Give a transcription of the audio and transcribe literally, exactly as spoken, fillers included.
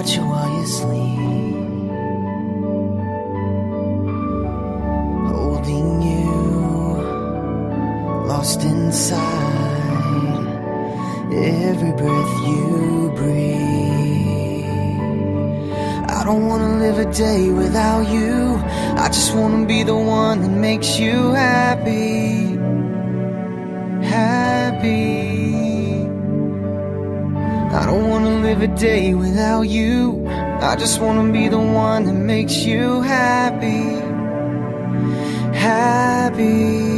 watch you while you sleep, holding you, lost inside every breath you breathe. I don't wanna live a day without you. I just wanna be the one that makes you happy, happy. I don't wanna live a day without you. I just wanna be the one that makes you happy, happy.